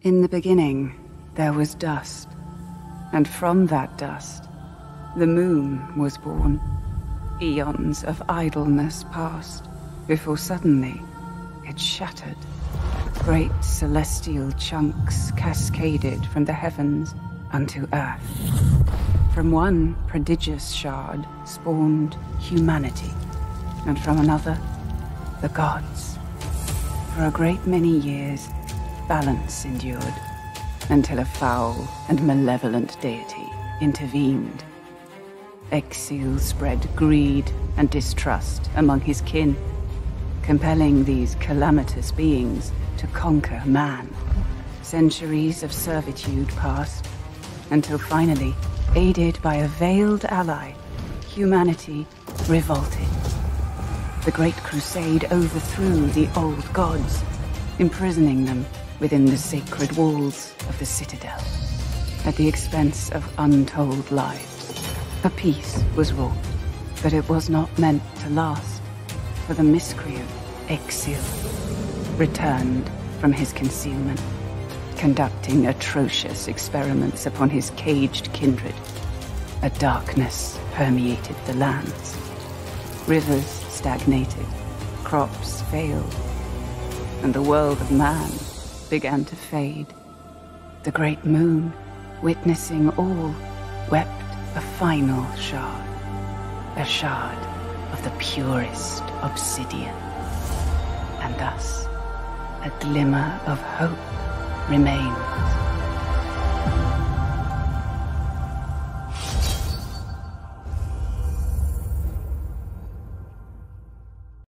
In the beginning, there was dust, and from that dust, the moon was born. Eons of idleness passed, before suddenly it shattered. Great celestial chunks cascaded from the heavens unto earth. From one prodigious shard spawned humanity, and from another, the gods. For a great many years, balance endured, until a foul and malevolent deity intervened. Exil spread greed and distrust among his kin, compelling these calamitous beings to conquer man. Centuries of servitude passed, until finally, aided by a veiled ally, humanity revolted. The Great Crusade overthrew the old gods, imprisoning them within the sacred walls of the Citadel. At the expense of untold lives, a peace was wrought, but it was not meant to last, for the miscreant Exil returned from his concealment, conducting atrocious experiments upon his caged kindred. A darkness permeated the lands. Rivers stagnated, crops failed, and the world of man began to fade. The great moon, witnessing all, wept a final shard, a shard of the purest obsidian. And thus, a glimmer of hope remains.